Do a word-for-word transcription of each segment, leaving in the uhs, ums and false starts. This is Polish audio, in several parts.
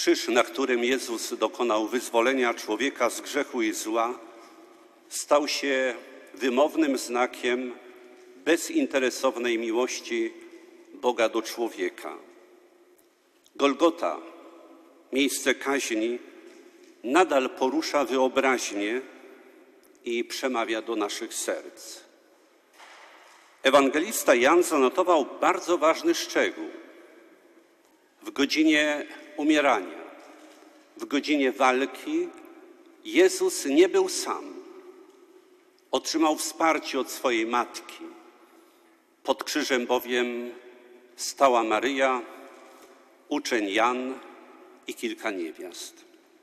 Krzyż, na którym Jezus dokonał wyzwolenia człowieka z grzechu i zła, stał się wymownym znakiem bezinteresownej miłości Boga do człowieka. Golgota, miejsce kaźni, nadal porusza wyobraźnię i przemawia do naszych serc. Ewangelista Jan zanotował bardzo ważny szczegół. W godzinie umierania, w godzinie walki Jezus nie był sam. Otrzymał wsparcie od swojej matki. Pod krzyżem bowiem stała Maryja, uczeń Jan i kilka niewiast.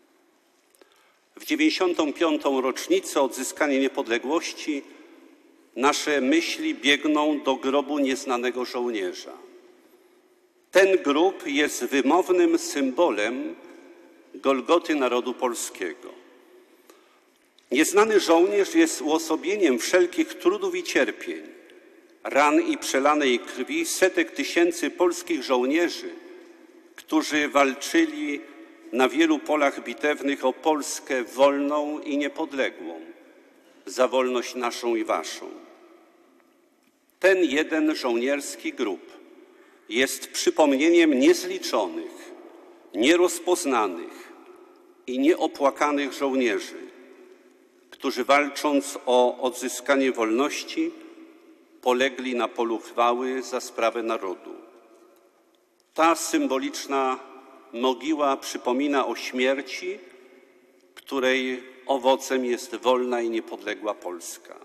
W dziewięćdziesiątą piątą rocznicę odzyskania niepodległości nasze myśli biegną do grobu nieznanego żołnierza. Ten grób jest wymownym symbolem Golgoty narodu polskiego. Nieznany żołnierz jest uosobieniem wszelkich trudów i cierpień, ran i przelanej krwi setek tysięcy polskich żołnierzy, którzy walczyli na wielu polach bitewnych o Polskę wolną i niepodległą, za wolność naszą i waszą. Ten jeden żołnierski grób jest przypomnieniem niezliczonych, nierozpoznanych i nieopłakanych żołnierzy, którzy walcząc o odzyskanie wolności polegli na polu chwały za sprawę narodu. Ta symboliczna mogiła przypomina o śmierci, której owocem jest wolna i niepodległa Polska.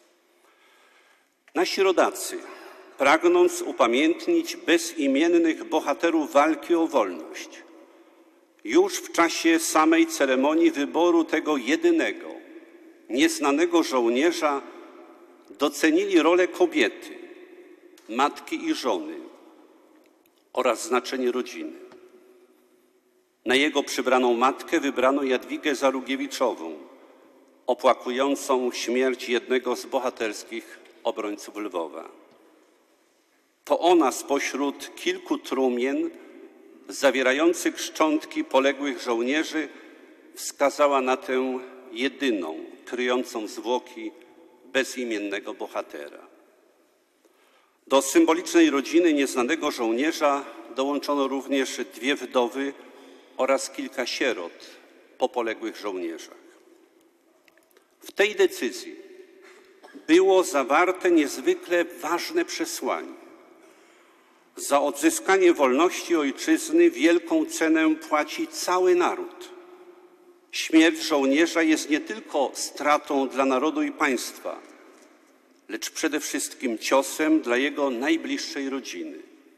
Nasi rodacy, pragnąc upamiętnić bezimiennych bohaterów walki o wolność, już w czasie samej ceremonii wyboru tego jedynego, nieznanego żołnierza docenili rolę kobiety, matki i żony oraz znaczenie rodziny. Na jego przybraną matkę wybrano Jadwigę Zarugiewiczową, opłakującą śmierć jednego z bohaterskich obrońców Lwowa. To ona spośród kilku trumien zawierających szczątki poległych żołnierzy wskazała na tę jedyną, kryjącą zwłoki bezimiennego bohatera. Do symbolicznej rodziny nieznanego żołnierza dołączono również dwie wdowy oraz kilka sierot po poległych żołnierzach. W tej decyzji było zawarte niezwykle ważne przesłanie. Za odzyskanie wolności ojczyzny wielką cenę płaci cały naród. Śmierć żołnierza jest nie tylko stratą dla narodu i państwa, lecz przede wszystkim ciosem dla jego najbliższej rodziny.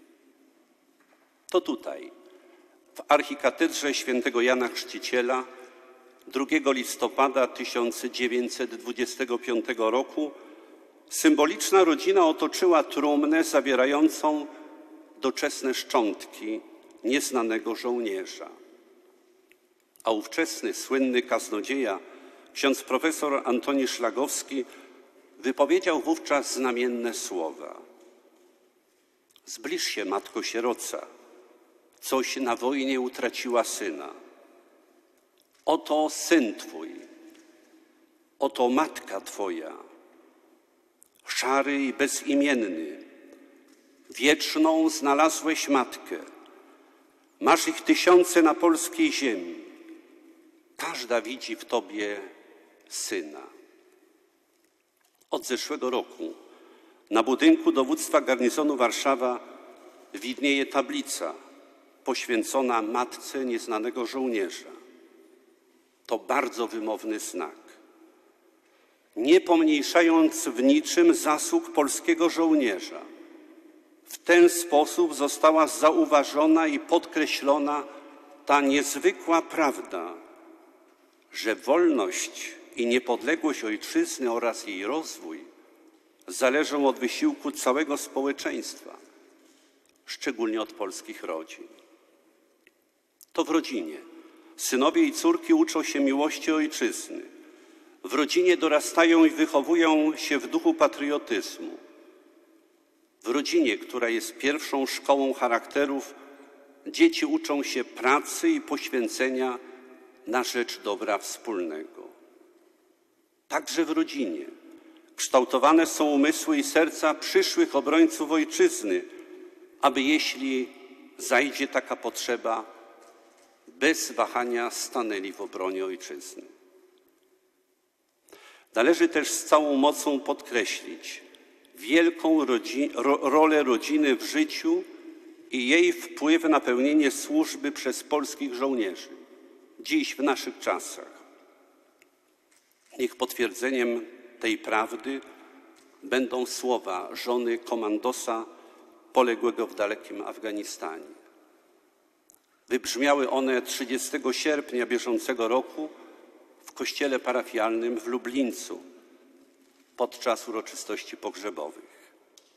To tutaj, w archikatedrze świętego Jana Chrzciciela, drugiego listopada tysiąc dziewięćset dwudziestego piątego roku, symboliczna rodzina otoczyła trumnę zawierającą doczesne szczątki nieznanego żołnierza. A ówczesny, słynny kaznodzieja, ksiądz profesor Antoni Szlagowski, wypowiedział wówczas znamienne słowa. Zbliż się, matko sieroca, coś na wojnie utraciła syna. Oto syn twój, oto matka twoja, szary i bezimienny, wieczną znalazłeś matkę. Masz ich tysiące na polskiej ziemi. Każda widzi w tobie syna. Od zeszłego roku na budynku dowództwa garnizonu Warszawa widnieje tablica poświęcona matce nieznanego żołnierza. To bardzo wymowny znak. Nie pomniejszając w niczym zasług polskiego żołnierza, w ten sposób została zauważona i podkreślona ta niezwykła prawda, że wolność i niepodległość ojczyzny oraz jej rozwój zależą od wysiłku całego społeczeństwa, szczególnie od polskich rodzin. To w rodzinie synowie i córki uczą się miłości ojczyzny. W rodzinie dorastają i wychowują się w duchu patriotyzmu. W rodzinie, która jest pierwszą szkołą charakterów, dzieci uczą się pracy i poświęcenia na rzecz dobra wspólnego. Także w rodzinie kształtowane są umysły i serca przyszłych obrońców ojczyzny, aby jeśli zajdzie taka potrzeba, bez wahania stanęli w obronie ojczyzny. Należy też z całą mocą podkreślić wielką rodzi- ro- rolę rodziny w życiu i jej wpływ na pełnienie służby przez polskich żołnierzy. Dziś, w naszych czasach. Niech potwierdzeniem tej prawdy będą słowa żony komandosa poległego w dalekim Afganistanie. Wybrzmiały one trzydziestego sierpnia bieżącego roku w kościele parafialnym w Lublińcu podczas uroczystości pogrzebowych.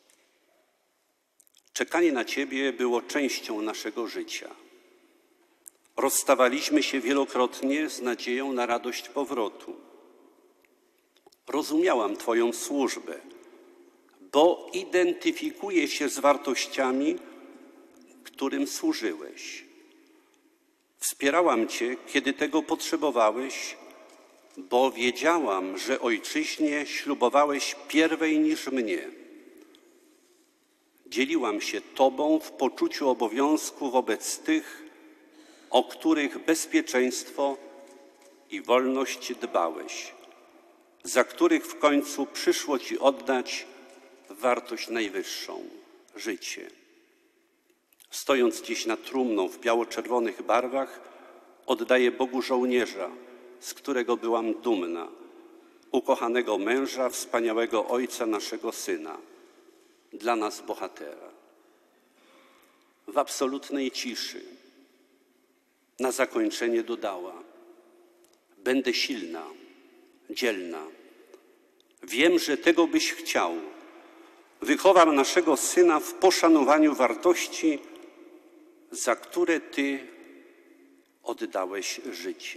Czekanie na Ciebie było częścią naszego życia. Rozstawaliśmy się wielokrotnie z nadzieją na radość powrotu. Rozumiałam Twoją służbę, bo identyfikuję się z wartościami, którym służyłeś. Wspierałam Cię, kiedy tego potrzebowałeś, bo wiedziałam, że ojczyźnie ślubowałeś pierwej niż mnie. Dzieliłam się Tobą w poczuciu obowiązku wobec tych, o których bezpieczeństwo i wolność dbałeś, za których w końcu przyszło Ci oddać wartość najwyższą – życie. Stojąc dziś nad trumną w biało-czerwonych barwach, oddaję Bogu żołnierza, z którego byłam dumna, ukochanego męża, wspaniałego ojca naszego syna, dla nas bohatera. W absolutnej ciszy na zakończenie dodała: będę silna, dzielna. Wiem, że tego byś chciał. Wychowam naszego syna w poszanowaniu wartości, za które Ty oddałeś życie.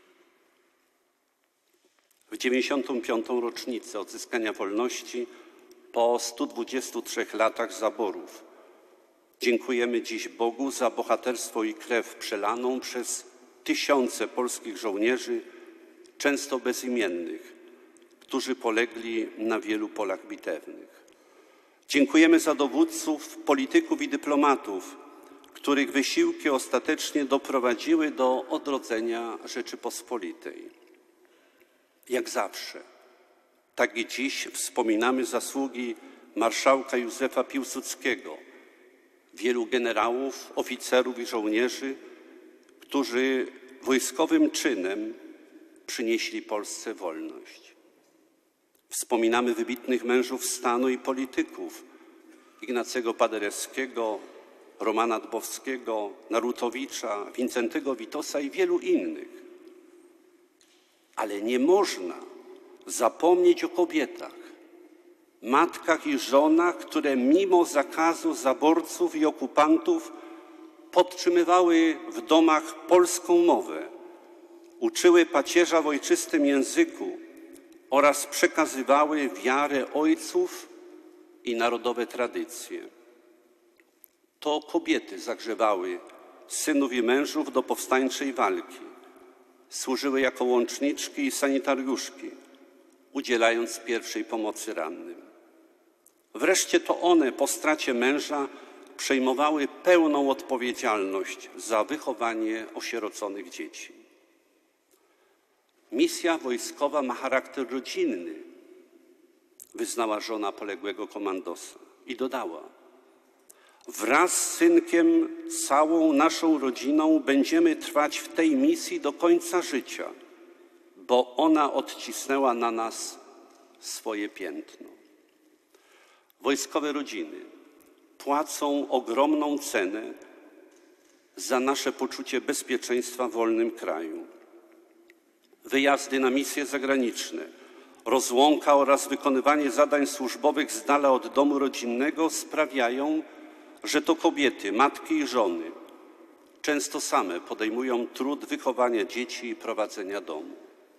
W dziewięćdziesiątą piątą rocznicę odzyskania wolności po stu dwudziestu trzech latach zaborów dziękujemy dziś Bogu za bohaterstwo i krew przelaną przez tysiące polskich żołnierzy, często bezimiennych, którzy polegli na wielu polach bitewnych. Dziękujemy za dowódców, polityków i dyplomatów, których wysiłki ostatecznie doprowadziły do odrodzenia Rzeczypospolitej. Jak zawsze, tak i dziś wspominamy zasługi marszałka Józefa Piłsudskiego, wielu generałów, oficerów i żołnierzy, którzy wojskowym czynem przynieśli Polsce wolność. Wspominamy wybitnych mężów stanu i polityków: Ignacego Paderewskiego, Romana Dmowskiego, Narutowicza, Wincentego Witosa i wielu innych. Ale nie można zapomnieć o kobietach, matkach i żonach, które mimo zakazu zaborców i okupantów podtrzymywały w domach polską mowę, uczyły pacierza w ojczystym języku oraz przekazywały wiarę ojców i narodowe tradycje. To kobiety zagrzewały synów i mężów do powstańczej walki. Służyły jako łączniczki i sanitariuszki, udzielając pierwszej pomocy rannym. Wreszcie to one po stracie męża przejmowały pełną odpowiedzialność za wychowanie osieroconych dzieci. Misja wojskowa ma charakter rodzinny, wyznała żona poległego komandosa i dodała: wraz z synkiem, całą naszą rodziną będziemy trwać w tej misji do końca życia, bo ona odcisnęła na nas swoje piętno. Wojskowe rodziny płacą ogromną cenę za nasze poczucie bezpieczeństwa w wolnym kraju. Wyjazdy na misje zagraniczne, rozłąka oraz wykonywanie zadań służbowych z dala od domu rodzinnego sprawiają, że to kobiety, matki i żony często same podejmują trud wychowania dzieci i prowadzenia domu.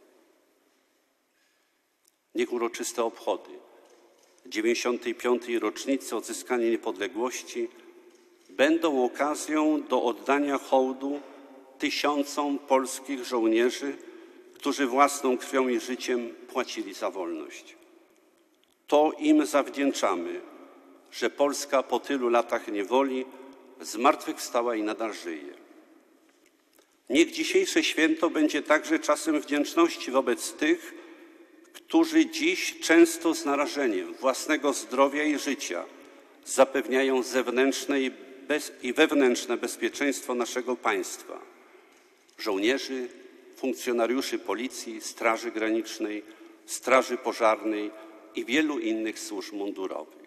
Niech uroczyste obchody dziewięćdziesiątej piątej rocznicy odzyskania niepodległości będą okazją do oddania hołdu tysiącom polskich żołnierzy, którzy własną krwią i życiem płacili za wolność. To im zawdzięczamy, że Polska po tylu latach niewoli zmartwychwstała i nadal żyje. Niech dzisiejsze święto będzie także czasem wdzięczności wobec tych, którzy dziś często z narażeniem własnego zdrowia i życia zapewniają zewnętrzne i, bez, i wewnętrzne bezpieczeństwo naszego państwa. Żołnierzy, funkcjonariuszy Policji, Straży Granicznej, Straży Pożarnej i wielu innych służb mundurowych.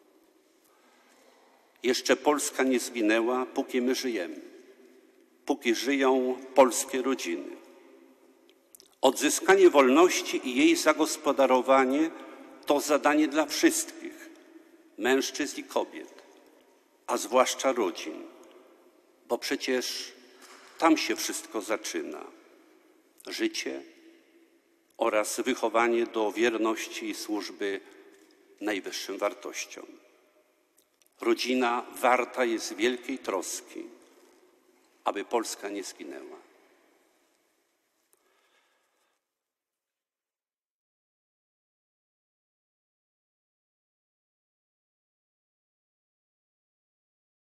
Jeszcze Polska nie zginęła, póki my żyjemy, póki żyją polskie rodziny. Odzyskanie wolności i jej zagospodarowanie to zadanie dla wszystkich, mężczyzn i kobiet, a zwłaszcza rodzin, bo przecież tam się wszystko zaczyna. Życie oraz wychowanie do wierności i służby najwyższym wartościom. Rodzina warta jest wielkiej troski, aby Polska nie zginęła.